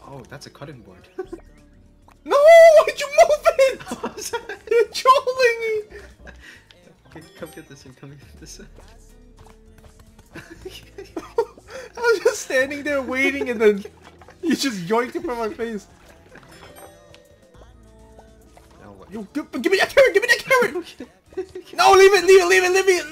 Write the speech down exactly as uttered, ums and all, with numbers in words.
Oh, that's a cutting board. No! Why'd you move it? You're trolling me! Okay, come get this one, come get this one. I was just standing there waiting and then you just yoinked it from my face. Now what? Yo, give, give me that carrot! Give me that carrot! No, leave it! Leave it! Leave it! Leave it!